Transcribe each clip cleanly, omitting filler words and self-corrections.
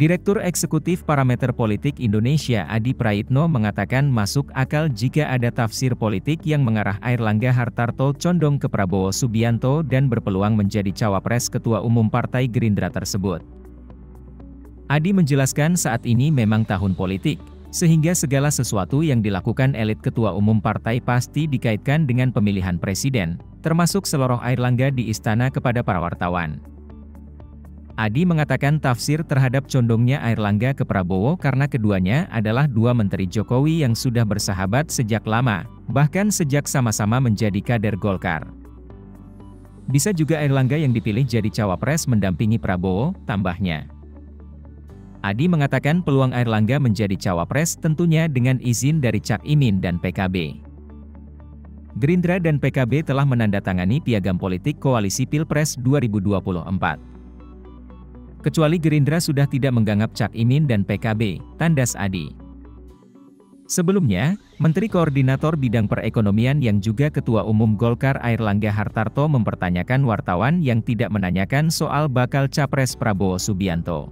Direktur Eksekutif Parameter Politik Indonesia Adi Praitno mengatakan masuk akal jika ada tafsir politik yang mengarah Airlangga Hartarto condong ke Prabowo Subianto dan berpeluang menjadi cawapres Ketua Umum Partai Gerindra tersebut. Adi menjelaskan saat ini memang tahun politik, sehingga segala sesuatu yang dilakukan elit Ketua Umum Partai pasti dikaitkan dengan pemilihan presiden, termasuk seloroh Airlangga di istana kepada para wartawan. Adi mengatakan tafsir terhadap condongnya Airlangga ke Prabowo karena keduanya adalah dua menteri Jokowi yang sudah bersahabat sejak lama, bahkan sejak sama-sama menjadi kader Golkar. Bisa juga Airlangga yang dipilih jadi cawapres mendampingi Prabowo, tambahnya. Adi mengatakan peluang Airlangga menjadi cawapres tentunya dengan izin dari Cak Imin dan PKB. Gerindra dan PKB telah menandatangani piagam politik koalisi Pilpres 2024. Kecuali Gerindra sudah tidak menganggap Cak Imin dan PKB, tandas Adi. Sebelumnya, Menteri Koordinator Bidang Perekonomian yang juga Ketua Umum Golkar Airlangga Hartarto mempertanyakan wartawan yang tidak menanyakan soal bakal capres Prabowo Subianto.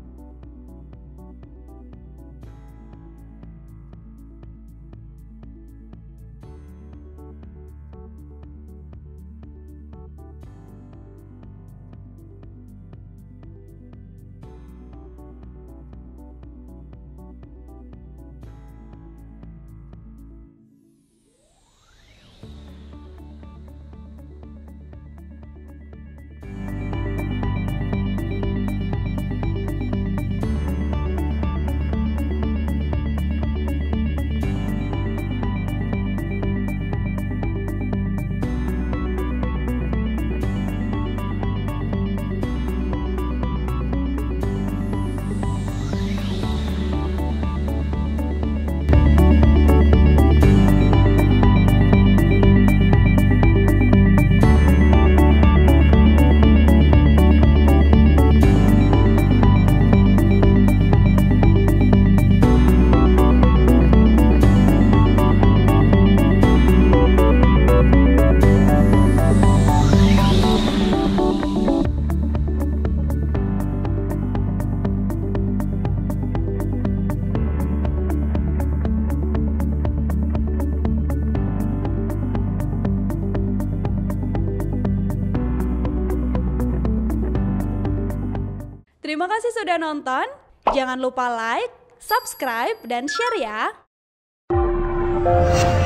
Terima kasih sudah nonton, jangan lupa like, subscribe, dan share ya!